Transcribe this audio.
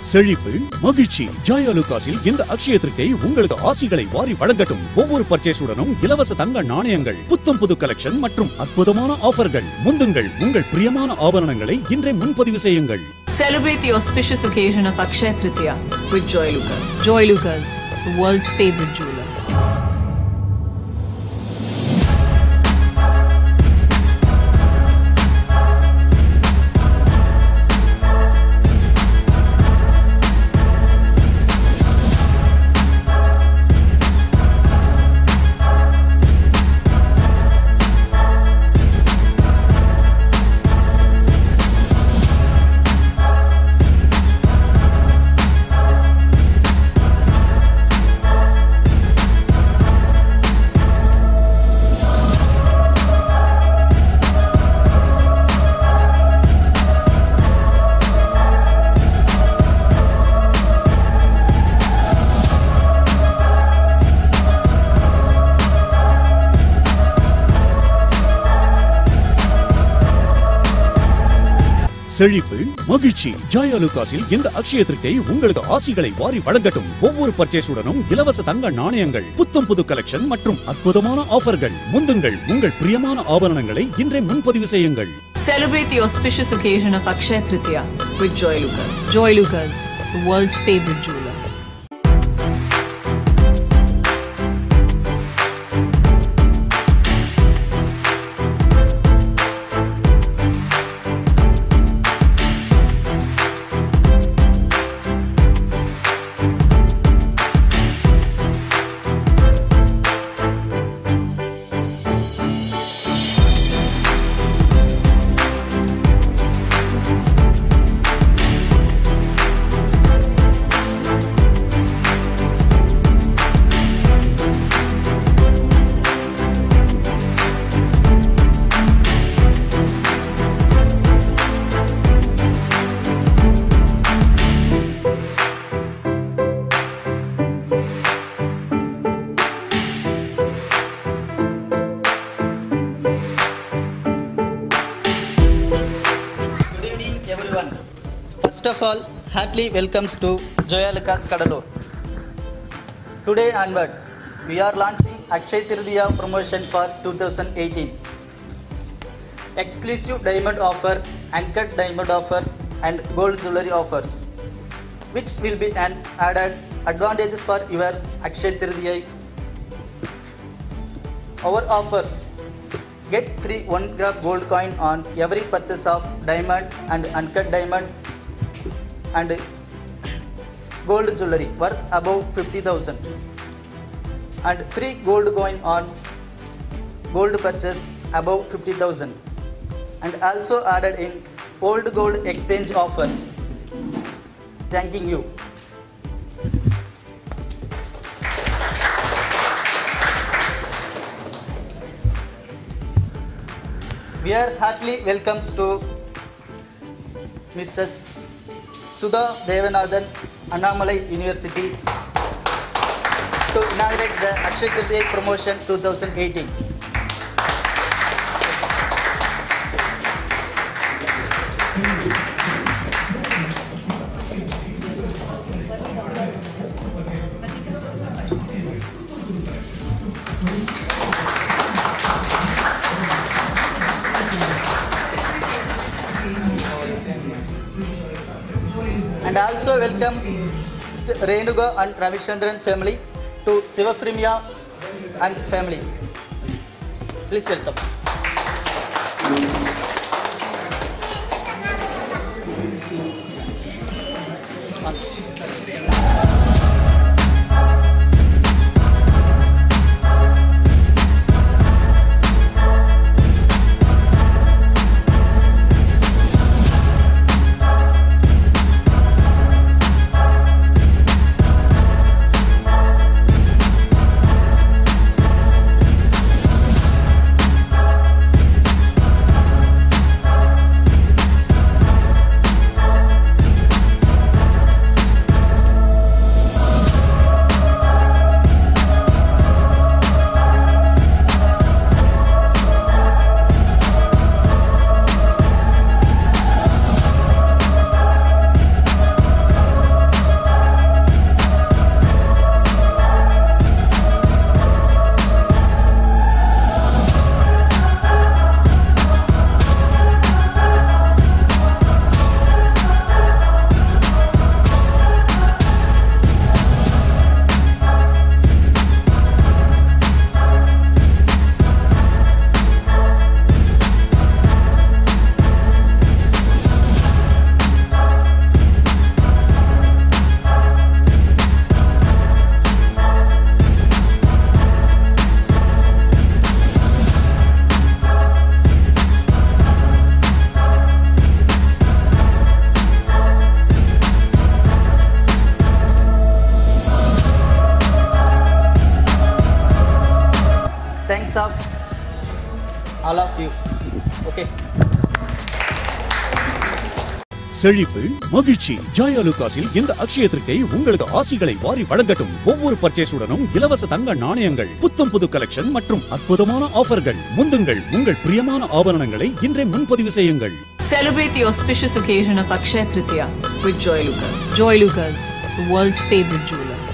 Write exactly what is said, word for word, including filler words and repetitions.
செழிப்பு மகிழ்ச்சி ஜாய் அலுகாஸில் இந்த அக்ஷய திருக்கை உங்களுக்கு ஆசிகளை வாரி வழங்கட்டும். ஒவ்வொரு பர்ச்சேஸுடனும் இலவச தங்க நாணயங்கள், புத்தம் புது கலெக்ஷன் மற்றும் அற்புதமான ஆஃபர்கள். முந்துங்கள் உங்கள் பிரியமான ஆபரணங்களை இன்றே முன்பதிவு செய்யுங்கள். Celebrate the auspicious occasion of Akshaya Tritiya with Joy Lucas. Joy Lucas, the world's favorite jeweler. செழிப்பு மகிழ்ச்சி ஜாய் அலுகாஸில் இந்த அக்ஷய திருக்கை உங்களுக்கு ஆசிகளை வாரி வழங்கட்டும். ஒவ்வொரு பர்ச்சேஸுடனும் இலவச தங்க நாணயங்கள், புத்தம் புது கலெக்ஷன் மற்றும் அற்புதமான ஆஃபர்கள். முந்துங்கள் உங்கள் பிரியமான ஆபரணங்களை இன்றே முன்பதிவு செய்யுங்கள். Celebrate the auspicious occasion of Akshaya Tritiya with Joy Lucas. Joy Lucas, the world's favorite jeweler. First of all, heartily welcomes to Joy Alucas Kadalur. Today onwards, we are launching Akshaya Tritiya promotion for two thousand eighteen. Exclusive diamond offer, uncut diamond offer and gold jewelry offers, which will be an added advantages for your Akshaya Tritiya. Our offers: get free one gram gold coin on every purchase of diamond and uncut diamond and gold jewelry worth above fifty thousand, and free gold coin on gold purchase above fifty thousand, and also added in old gold exchange offers. Thanking you. We are heartily welcomes to Missus Sudha Devanathan, Annamalai University, to inaugurate the Akshaya Tritiya promotion two thousand eighteen. And also welcome Mister Renuga and Ravichandran family to Sivafrimya and family. Please welcome. Okay. செழிப்பு மகிழ்ச்சி ஜாயாலுகாஸில் இந்த அக்ஷய திருத்தை உங்களுக்கு ஆசிகளை வாரி வழங்கட்டும். ஒவ்வொரு பர்ச்சேஸுடனும் இலவச தங்க நாணயங்கள், புத்தம் புது கலெக்ஷன் மற்றும் அற்புதமான ஆஃபர்கள். முந்துங்கள், உங்கள் பிரியமான ஆபரணங்களை இன்றே முன்பதிவு செய்யுங்கள். Celebrate the auspicious occasion of Akshaya Tritiya with Joy Lucas. Joy Lucas, the world's favorite jeweler.